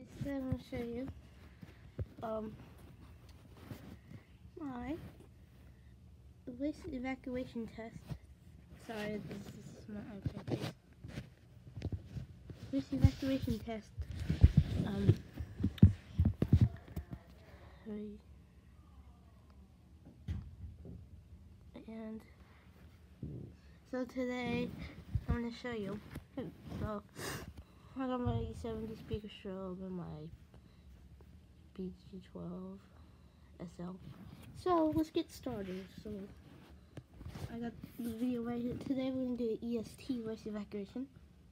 Guys, today I'm going to show you my voice evacuation test. Sorry, this is my iPad case. Voice evacuation test. And so today I'm going to show you. So I got my E70 speaker strobe and my BG12 SL. So let's get started. So I got the video right here. Today we're going to do EST voice evacuation.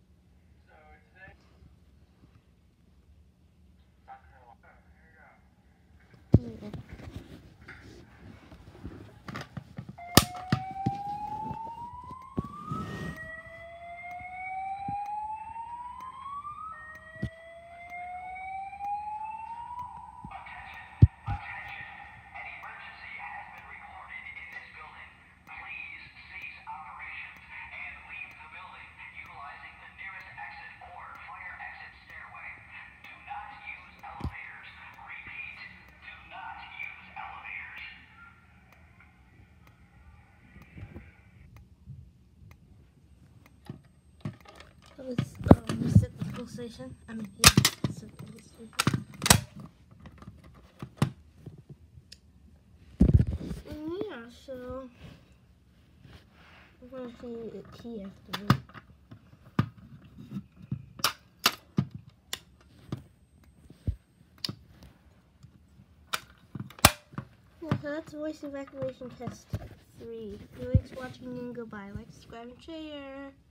So let's set the pulsation. Set the pulsation. Yeah, so I'm going to show you the T afterward. Yeah, so that's voice evacuation test 3. Thanks for watching and goodbye. Like, subscribe, and share.